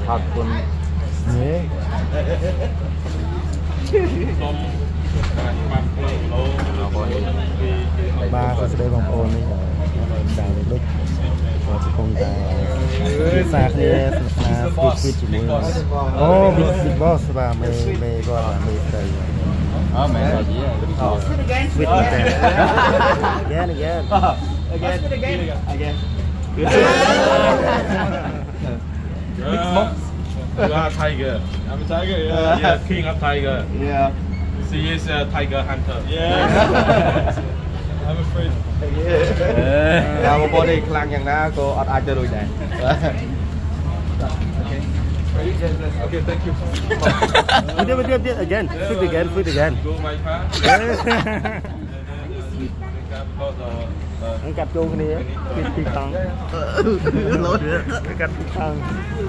ขอบคุณนี่บ้าก็จะได้บางโอนนี่ดาวลุกเราจะคงจะสาเนี่ยสาฟิตจมูกโอ้บิ๊กบอสว่าไม่ก็ไม่ใส่อ๋อไม่ใส่ยี่ฟิตแต่ again Big Smoke. You are tiger. I'm a tiger. Yeah. Yeah, king of tiger. Yeah. She is a tiger hunter. Yeah. I'm afraid. Now một body clangយ៉ាងណាក៏អត់អាចទៅរួចដែរ Okay, thank you. again fit again Go my car. anh cặp vô cái này fit tầng cặp tầng